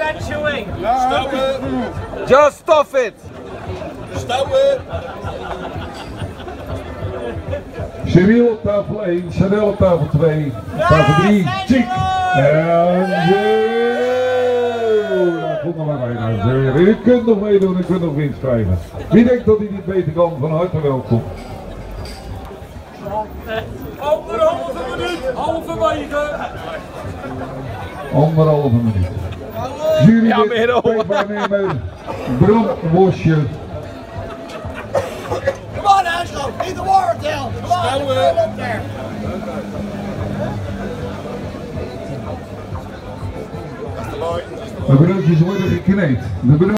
Stouwen. Just stop it. Stouwen. Cyril op tafel 1, Chanel op tafel 2, tafel 3, Chick. En goed nog maar bijna. U kunt nog meedoen, u kunt nog winst krijgen. Wie denkt dat hij dit beter kan, van harte welkom. Anderhalve minuut. Halverwege. Anderhalve minuut. Jury waarnemer Bram Bosje. Come on, Angelo, lead the war down. Come on, get up there. De broodjes worden gekneed.